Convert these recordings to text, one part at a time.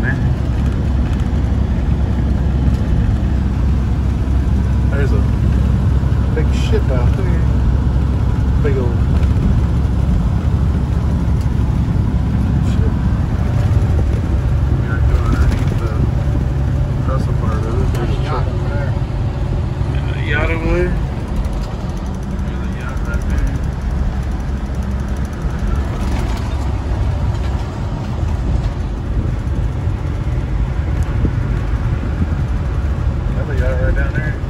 there. There's a big ship out there. Big old ship. You're going underneath the trestle part of it. There's a yacht over there. And a yacht over there. There's a yacht right there. Another yacht right down there.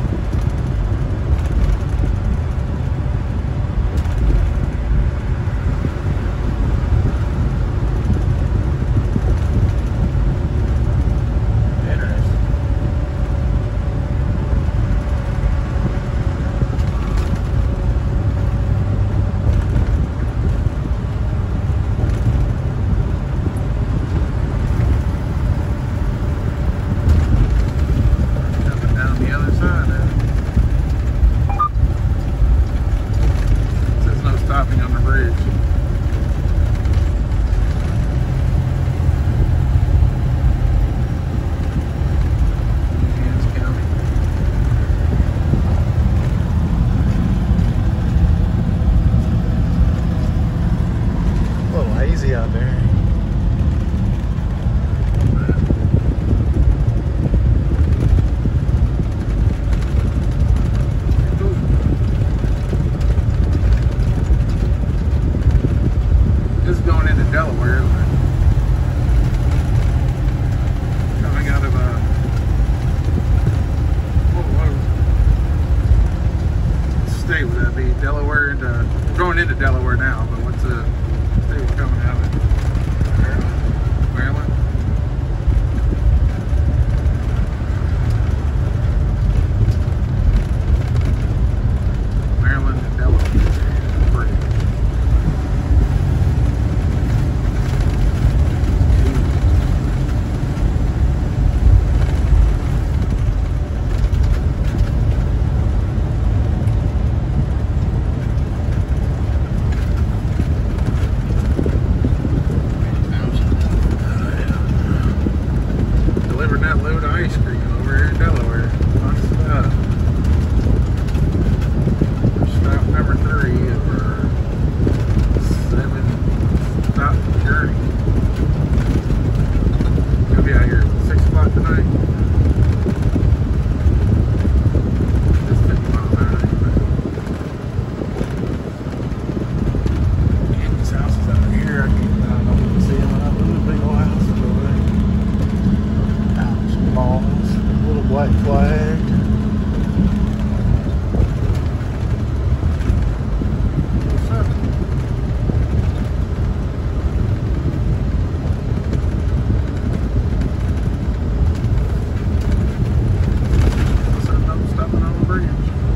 Out there. This is going into Delaware, isn't it? Coming out of what state would that be? Delaware into going into Delaware now, but what's the state coming out of? Maryland. Maryland and Delaware. Pretty. Load of ice cream over here in Delaware. Fun stuff. Stop number 3 of our 7-stop journey. We'll be out here at 6 o'clock tonight. Just 50 miles an hour. And these houses out here, I can see them. Those big old houses over there. Balls, little black flag. Stopping on the bridge.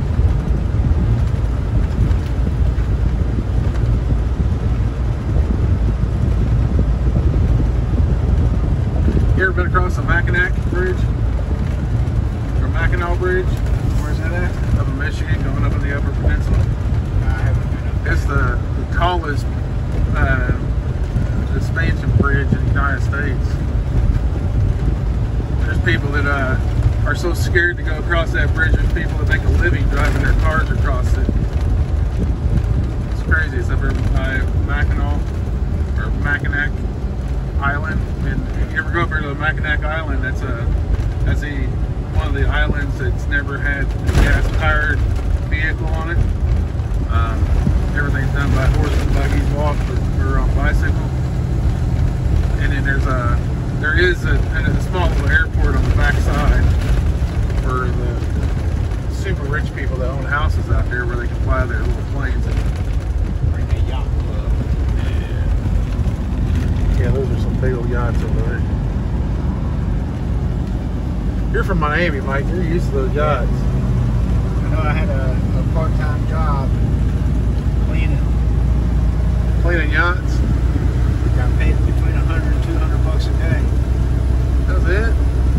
You ever been across the Mackinac Bridge? Or Mackinac Bridge? Where's that at? Up in Michigan, going up in the Upper Peninsula. I haven't been up there. It's the tallest expansion bridge in the United States. There's people that are so scared to go across that bridge. There's people that make a living driving their cars across it. It's crazy. It's up here by Mackinac or Mackinac Island. And if you ever go up here to the Mackinac Island, that's one of the islands that's never had a gas-powered vehicle on it. Everything's done by horse and buggies, walk, or on bicycle. And then there is a small little airport on the backside for the super rich people that own houses out there, where they can fly their little planes and bring a yacht club. Yeah, those are some big old yachts over there. You're from Miami, Mike. You're used to those yachts. I know I had a part-time job cleaning yachts. Got paid between 100 and 200 bucks a day. That's it.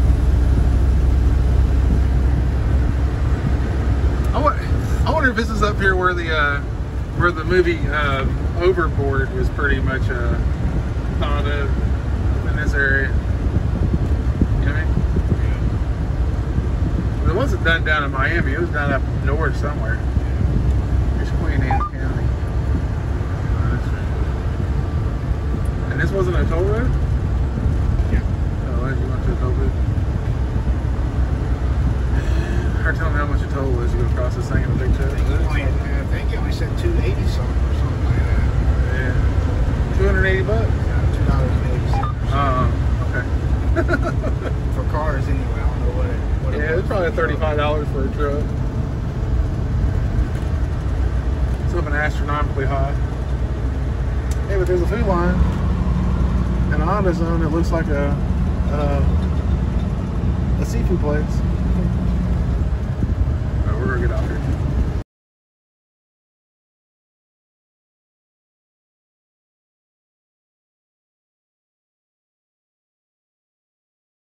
I wonder if this is up here where the movie Overboard was pretty much thought of in this area. done down in Miami. It was down up north somewhere. It's Queen Anne County. And this wasn't a toll road? Yeah. Oh, why did you went to a toll road? Hard telling me how much a toll was. You go across this thing in a big truck. I think you only said $2.80 something or something like that. Yeah. $280 bucks? $2.80. Okay. For cars anyway. I don't know what it Yeah, was. it's probably $35 for a truck. Something astronomically high. Hey, but there's a food line in AutoZone that looks like a seafood place.